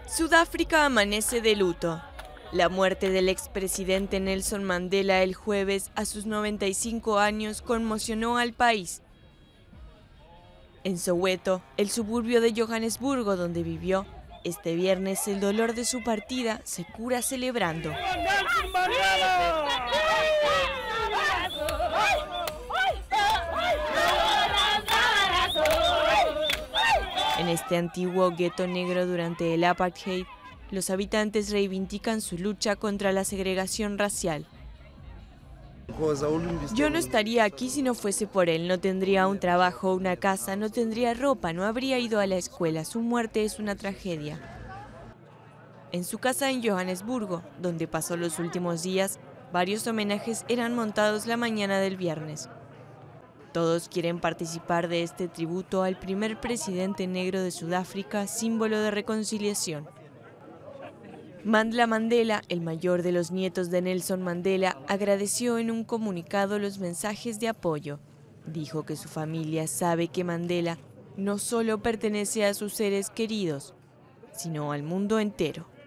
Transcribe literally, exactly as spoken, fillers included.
Sudáfrica amanece de luto. La muerte del expresidente Nelson Mandela el jueves a sus noventa y cinco años conmocionó al país. En Soweto, el suburbio de Johannesburgo donde vivió, este viernes el dolor de su partida se cura celebrando. En este antiguo gueto negro durante el apartheid, los habitantes reivindican su lucha contra la segregación racial. Yo no estaría aquí si no fuese por él, no tendría un trabajo, una casa, no tendría ropa, no habría ido a la escuela, su muerte es una tragedia. En su casa en Johannesburgo, donde pasó los últimos días, varios homenajes eran montados la mañana del viernes. Todos quieren participar de este tributo al primer presidente negro de Sudáfrica, símbolo de reconciliación. Mandla Mandela, el mayor de los nietos de Nelson Mandela, agradeció en un comunicado los mensajes de apoyo. Dijo que su familia sabe que Mandela no solo pertenece a sus seres queridos, sino al mundo entero.